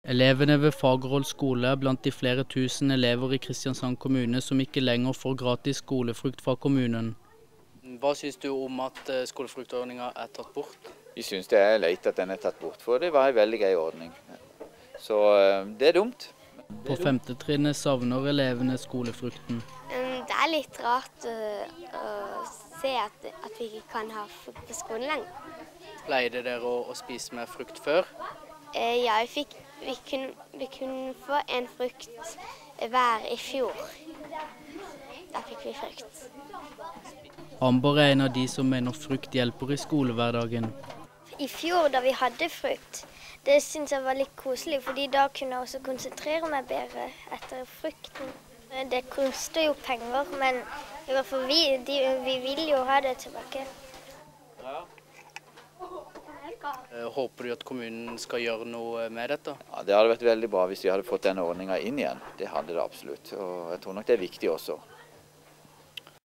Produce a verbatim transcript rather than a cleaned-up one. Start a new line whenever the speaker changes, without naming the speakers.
Elevene ved Fagerholt skole er blant de flere tusen elever i Kristiansand kommune som ikke lenger får gratis skolefrukt fra kommunen. Hva synes du om at skolefruktordningen er tatt bort?
Vi synes det er leit at den er tatt bort, for det var en veldig gøy ordning. Så det er dumt.
På femte trinnet savner elevene skolefrukten.
Det er litt rart å se at, at vi ikke kan ha frukt på skolen lenger.
Pleide dere å, å spise mer frukt før?
Ja, vi, fikk, vi, kunne, vi kunne få en frukt hver i fjor. Da fikk vi frukt.
Amber er en av de som mener frukt hjelper i skolehverdagen.
I fjor da vi hadde frukt, det synes jeg var litt koselig, fordi da kunne jeg også konsentrere meg bedre etter frukten. Det koster jo penger, men i hvert fall vi, de, vi vil jo ha det tilbake.
Ja. Håper du at kommunen skal gjøre noe med dette?
Ja, det hadde vært veldig bra hvis de hadde fått denne ordningen inn igjen. Det hadde det absolutt, og jeg tror nok det er viktig også.